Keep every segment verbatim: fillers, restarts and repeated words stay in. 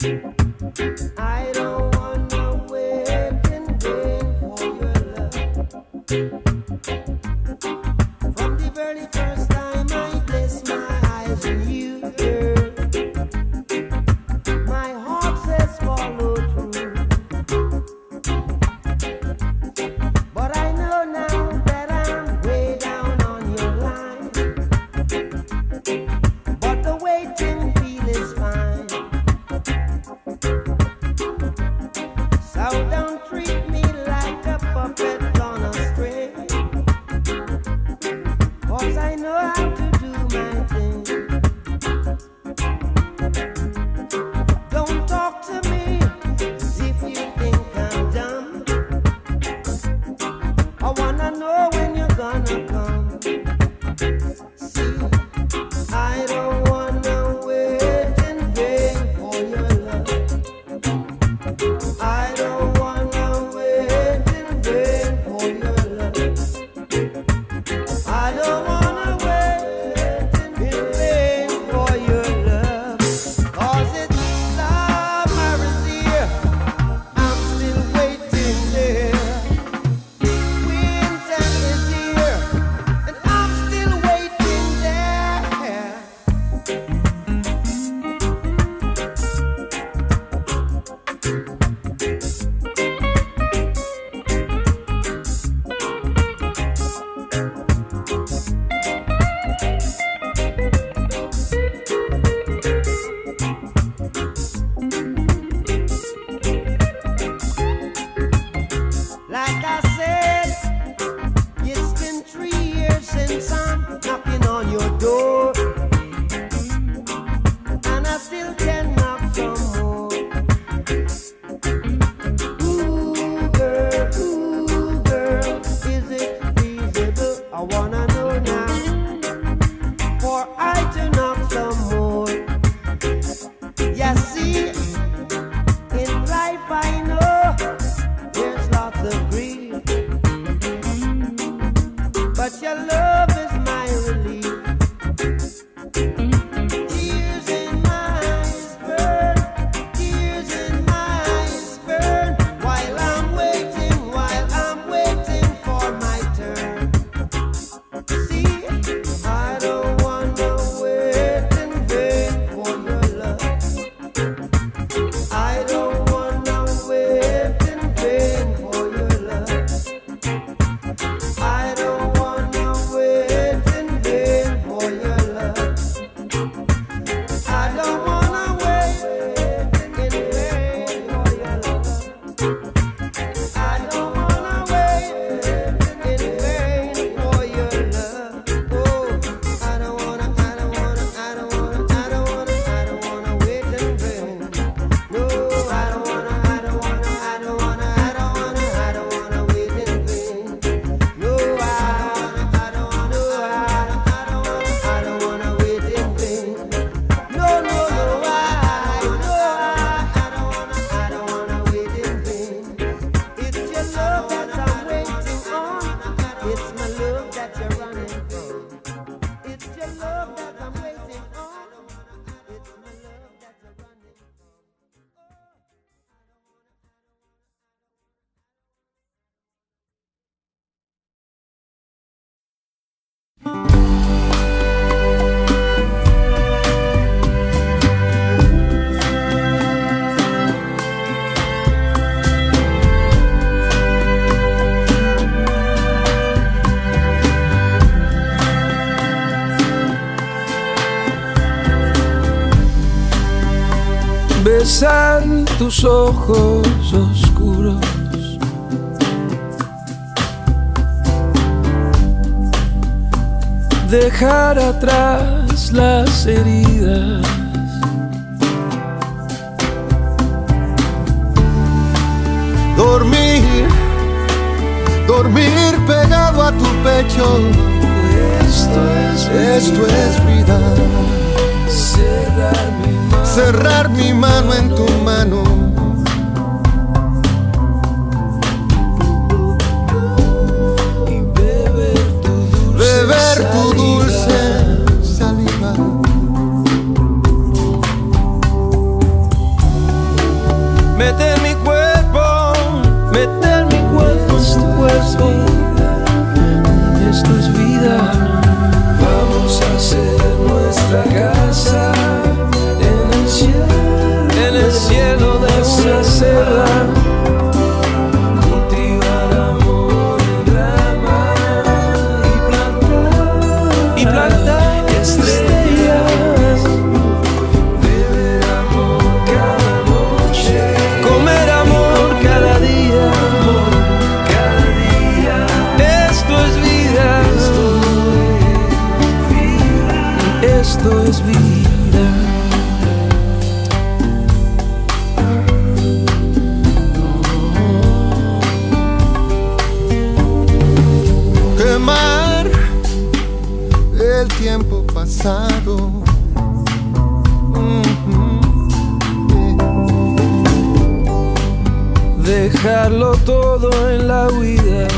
I don't wanna wait in vain for your love. From the very first time I placed my eyes on you, girl, my heart says follow through. But I know now that I'm way down on your line. But the waiting feel is fine. So don't treat me like a puppet on a string, 'cause I know how to do my thing. Don't talk to me as if you think I'm dumb. I wanna know when you're gonna come. See, I don't wanna wait in vain for your love. I don't wanna wait in vain for your love. I don't wanna wait in vain for your love. 'Cause it's summer is here, I'm still waiting there. Winter is here, and I'm still waiting there. Like I said, it's been three years since I'm knocking on your door, and I still can knock some more. Ooh, girl, ooh, girl, is it feasible? I wanna know now, for I to knock some more. Yeah, see, in life I know there's lots of grief, but your love is my relief. Tears in my eyes burn, tears in my eyes burn, while I'm waiting, while I'm waiting for my turn. See, I don't wanna wait in vain for your love. I don't wanna wait in vain for your love. I don't wanna wait in vain for your love. I don't wanna wait in vain for your love. I don't wanna wait in vain for your love. Oh, I don't wanna, I don't wanna, I don't wanna, I don't wanna, I don't wanna wait in vain. No, I don't wanna, I don't wanna, I don't wanna, I don't wanna, I don't wanna wait in vain. No, I don't wanna, I don't wanna, I don't wanna, I don't wanna wait in vain. No, no, no, I, no, I, I don't wanna, I don't wanna wait in vain. It's your love that I'm waiting on. It's my love that you're running from. It's your love that I'm waiting on. It's my love that you're running from. Besar tus ojos oscuros, dejar atrás las heridas, Dormir, dormir pegado a tu pecho. esto es Esto es vida. cerrar mi mano, Cerrar mi mano en tu mano. y beber tu dulce Beber tu dulce saliva. mete en mi cuerpo, mete en mi cuerpo, es tu cuerpo. Esto es vida. Vamos a hacer nuestra casa en el cielo, en el cielo de una selva. Cultivar amor en rama y plantar, y plantar estrellas. Beber amor cada noche, comer amor cada día, amor cada día. Esto es vida. Esto es vida. Quemar el tiempo pasado. Dejarlo todo en la huida.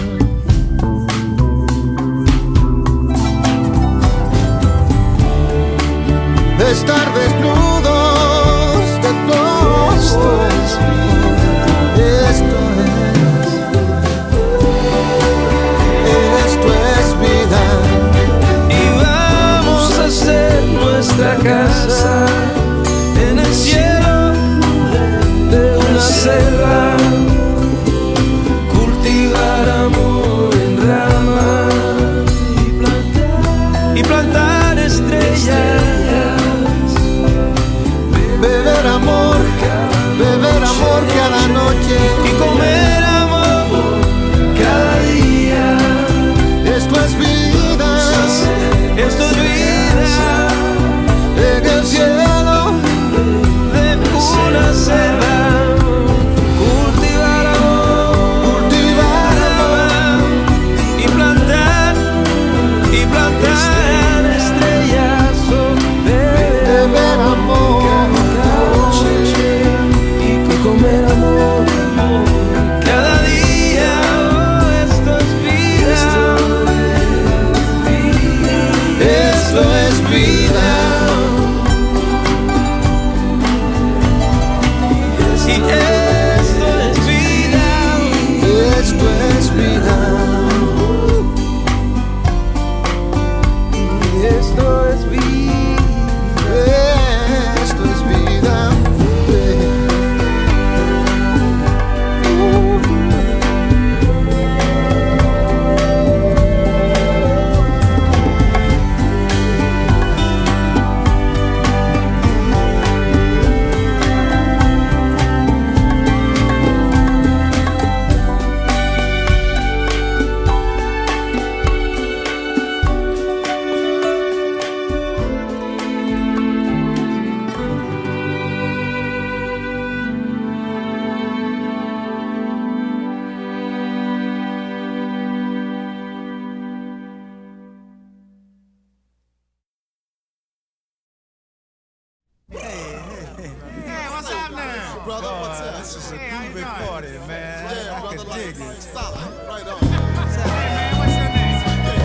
Estar desnudos de todo. Esto es vida. Esto es. Esto es vida. Y vamos a hacer nuestra casa en el cielo de una selva. Cultivar amor en rama y plantar, y plantar estrellas. Beber amor, beber amor cada noche Y comer amor cada día. Esto es vida. Esto es vida. En el cielo De una selva. Cultivar amor, cultivar amor. y plantar, y plantar estrellas. Oh, beber Beber amor. y comer amor cada día. Oh, esto es vida. Esto es vida. Y esto es vida. Esto es vida. Esto es vida. Esto es vida. Brother, what's up? This is a Hey, how you groovy doing? party, man. Yeah, I brother, can like, dig it. stop. Right on. Hey, man, what's your name?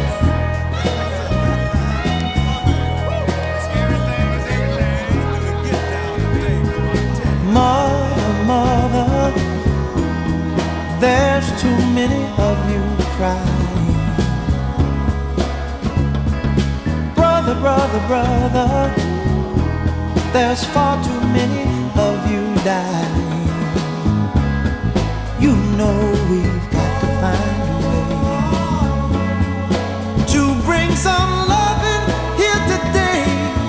Mother, mother, there's too many of you crying. Brother, brother, brother, there's far too many of you dying. You know we've got to find a way to bring some loving here today.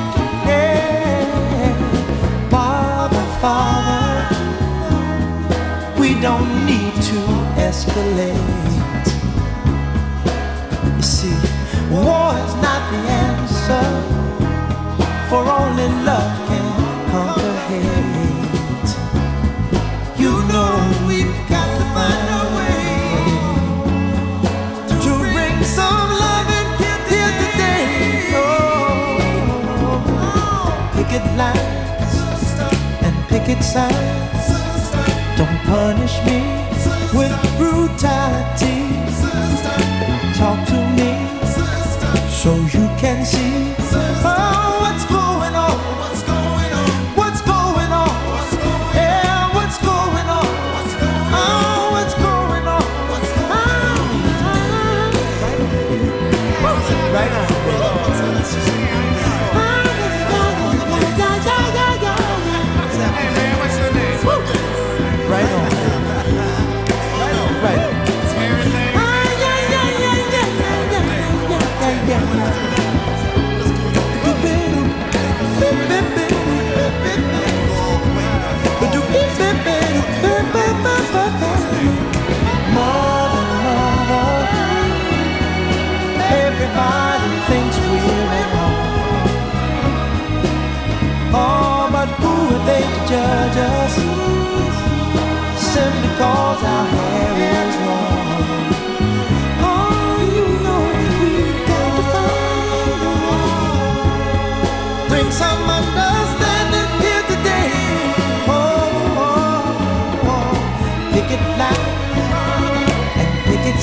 Yeah. Father, Father, we don't need to escalate. You see, war is not the answer, for only love can conquer hate. You know we've got to find a way to bring some loving here today. Oh, picket lines and picket signs don't punish me with brutality. Talk to me so you can see. Oh, what's going on? What's going on? What's going on? Yeah, what's going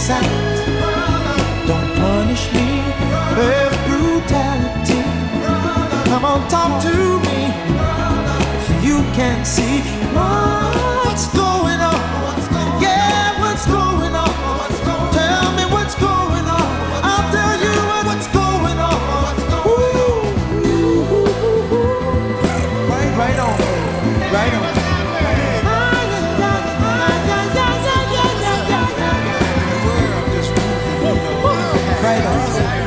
sight. Don't punish me with brutality. Come on, talk to me so you can see what's going on. Yeah, what's going on? Tell me what's going on. I'll tell you what's going on. Ooh. Right, right on, right on. Right on.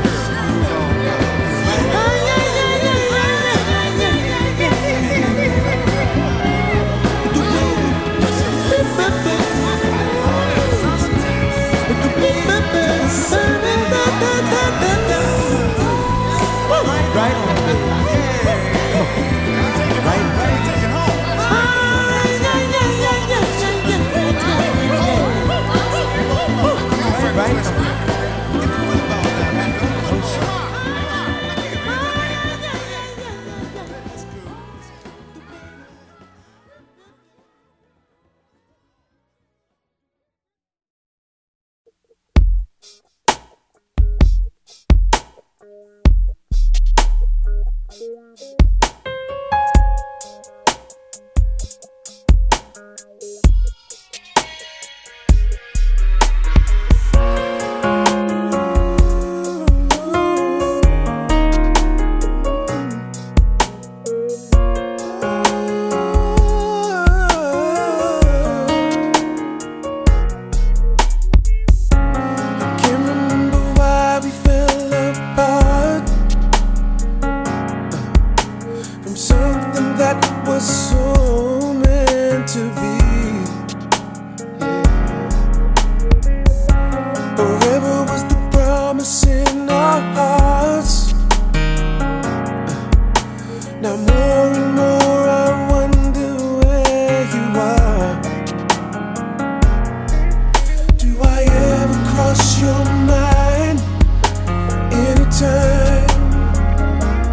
Right on. Right, right. Right on.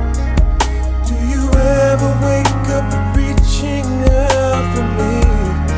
Do you ever wake up reaching out for me?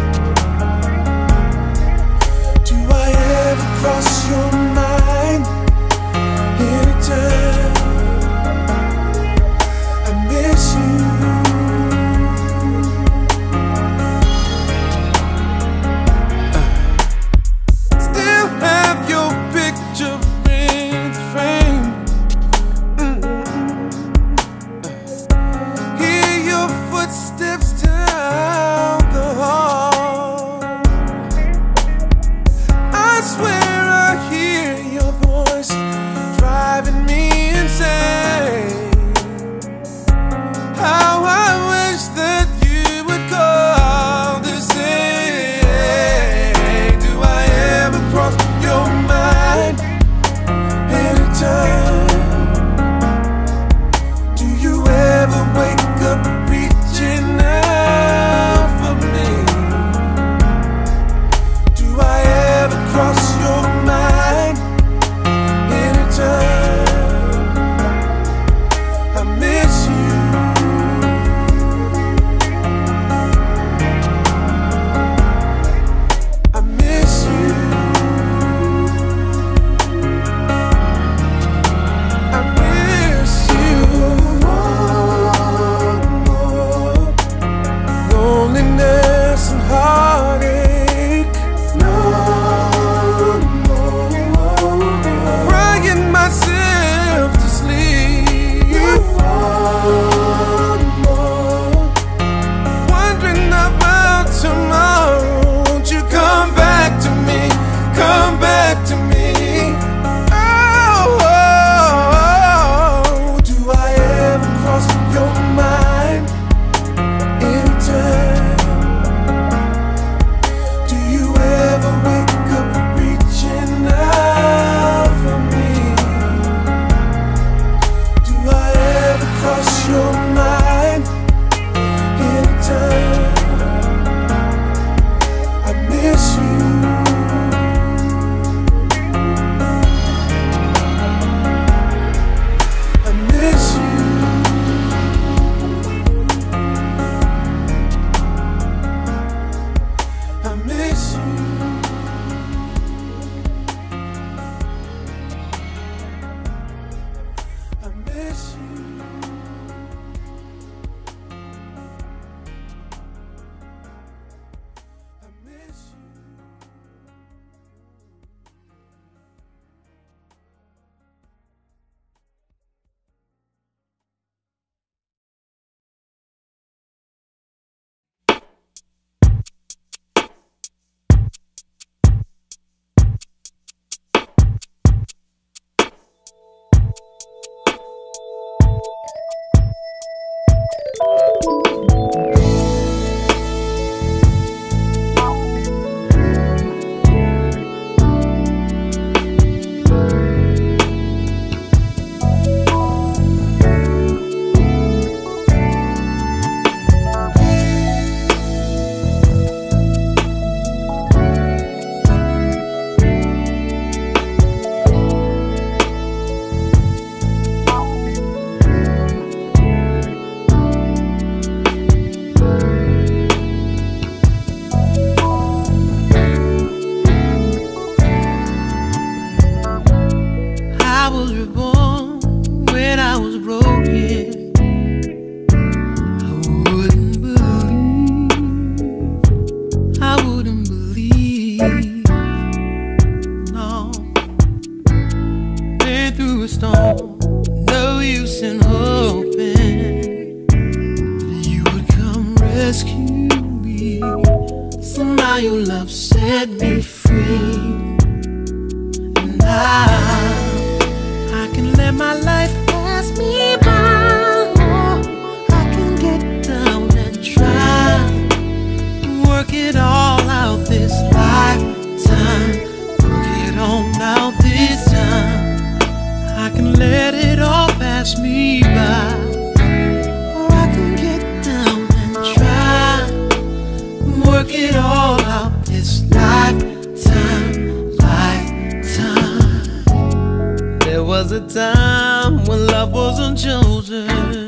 how your love set me free. And now I can let my life pass me by, or I can get down and try, work it all out this lifetime, work it on out this time. I can let it all pass me by, or I can get down and try, work it all out this lifetime, lifetime. There was a time when love wasn't chosen.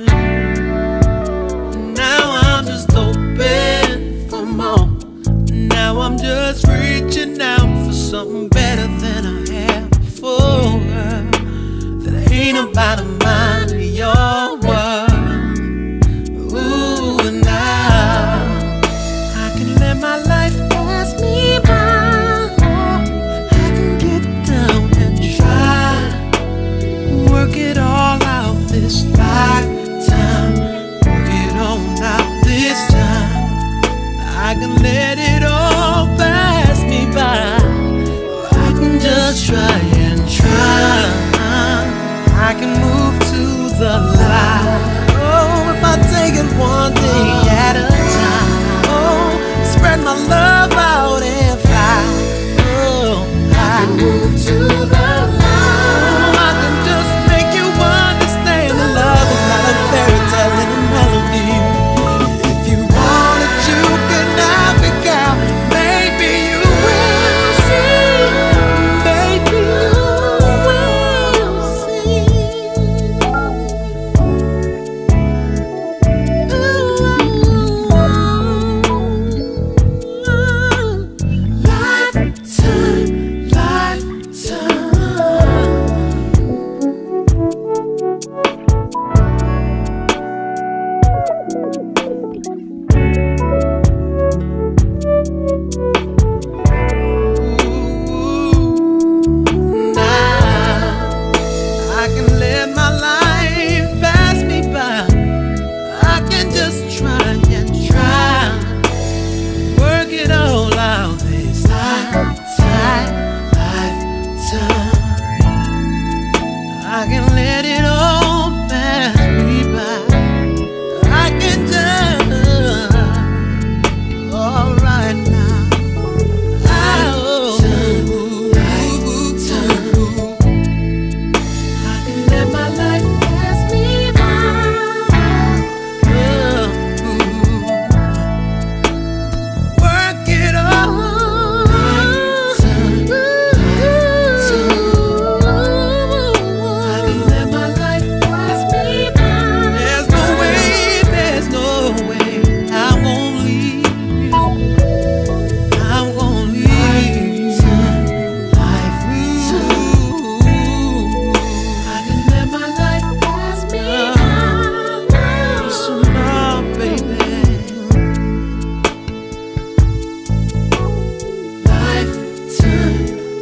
Now I'm just open for more. Now I'm just reaching out for something better than I had before. That ain't about a mind of your word. Ooh, and now I can let my life pass me by, or I can get down and try, work it all out this lifetime, work it on out this time. I can let it all pass me by, or I can just try and try. I can move to the light. Oh, if I take it one day at a time. Oh, spread my love out and fly. Oh, I can move to the light. Oh, I can just make you understand that love is not a fairy tale and a melody. If you want it, you can have it, girl. Maybe you will see. Maybe you will see. Lifetime, lifetime. Now I can let my life pass me by. I can just try and try, work it all out this lifetime, lifetime. I can let it all pass me by. I can just, all right now. I, oh, I can let my life pass me by. Work it all. I can let my life pass me by. There's no way, there's no way I'm gonna leave you. I'm gonna leave you. Life, I can let my life pass me by. So now, baby, lifetime,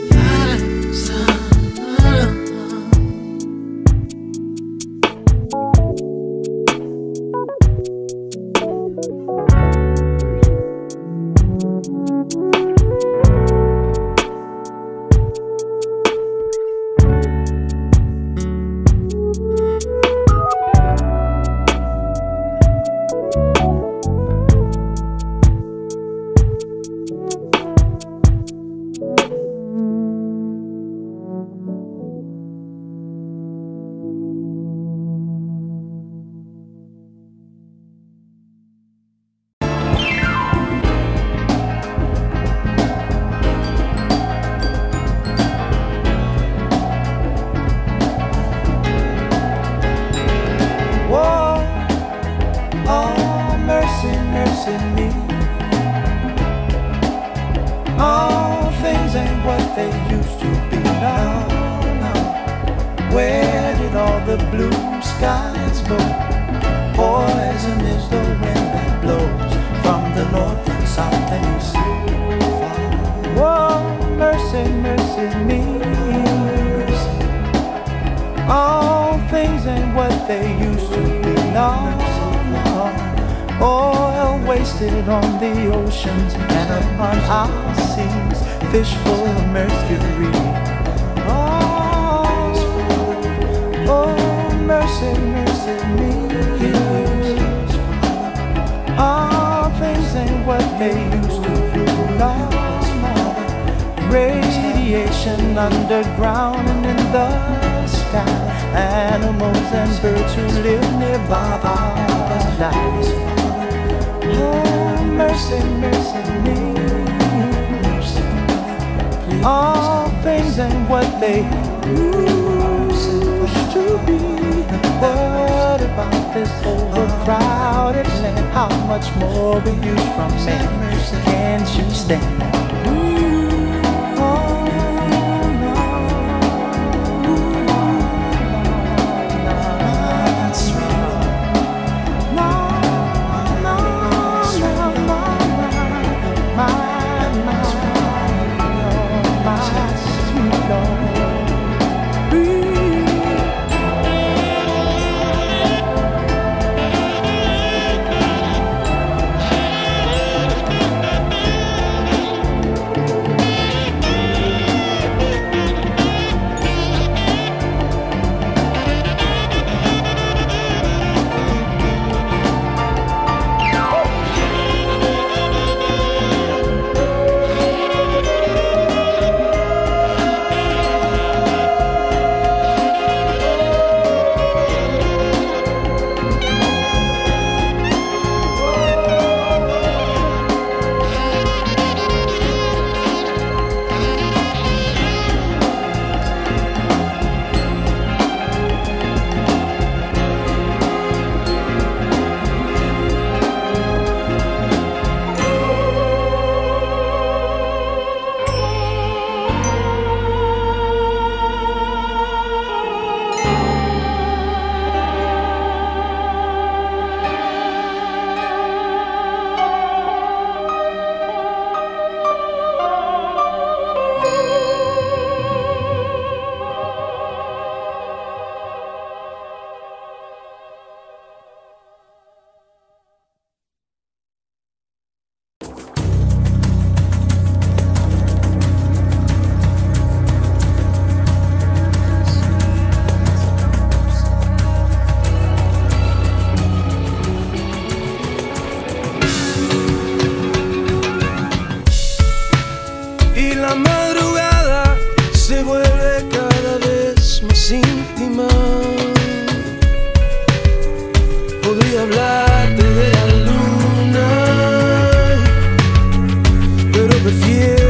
Whoa, oh, mercy, mercy me. All things ain't what they used to be now, now. Where did all the blue skies go? Poison is the wind that blows from the north and south and east. Whoa, mercy, mercy me. All things ain't what they used to be now, now. Oil wasted on the oceans and upon our seas, fish full of mercury. Oh, oh, mercy, mercy me. All things ain't what they used to be. No, no. Radiation underground and in the sky. Animals and birds who live nearby are dying. Oh, mercy, mercy me. All things ain't what they used to be. What about this overcrowded land? How much more will you from me? Can't you stand? Podría hablarte de la luna, pero prefiero